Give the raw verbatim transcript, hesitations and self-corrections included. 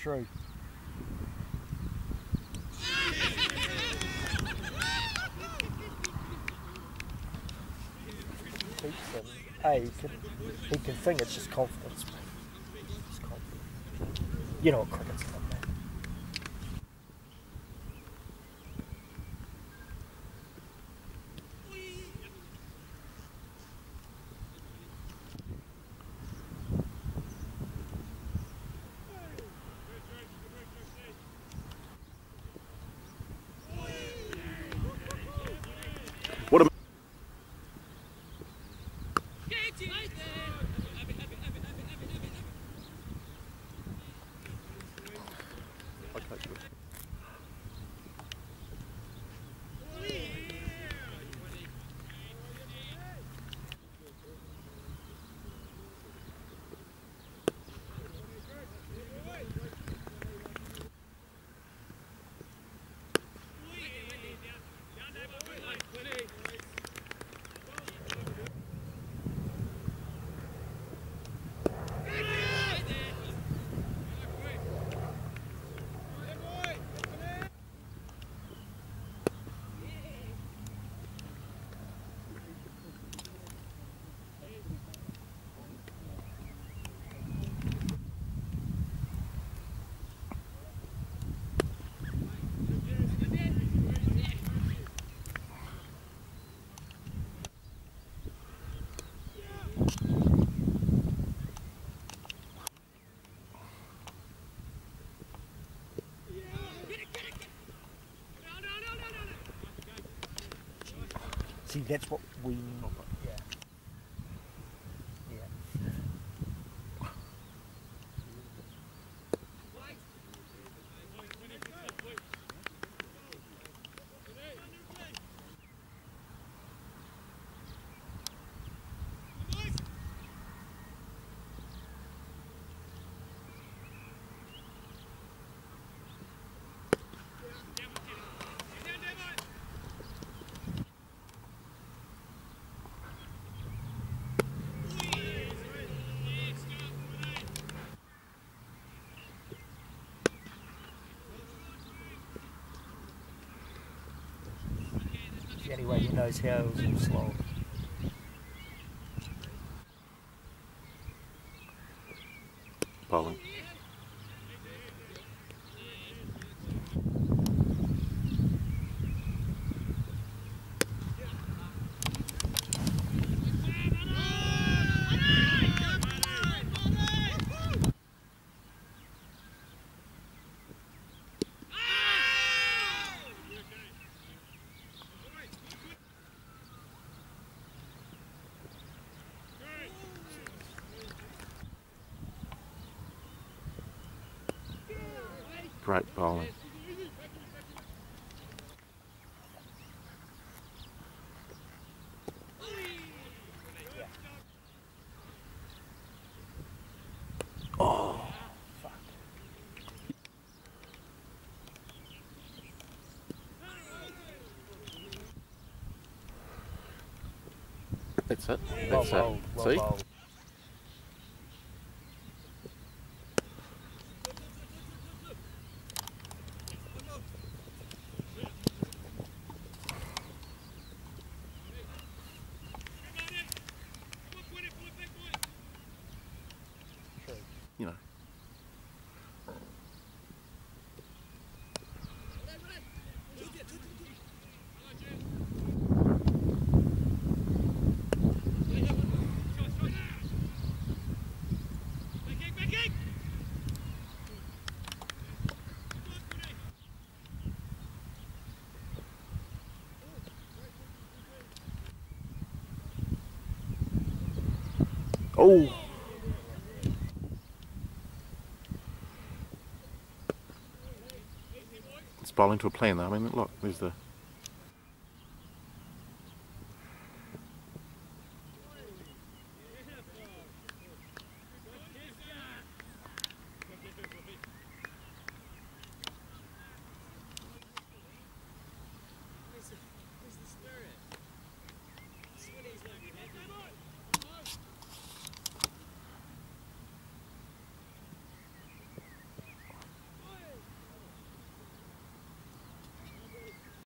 True. He can, hey, he can, he can think it's just confidence. It's confidence. You know what cricket's like, man. What a See, that's what we. Yeah. Yeah. Anyway, he knows how it was all slow. bowling. Great bowling. Oh, fuck. That's it. Well That's bowled, it. well See? bowled. True. You know. Oh! It's bowling to a plan though. I mean, look, there's the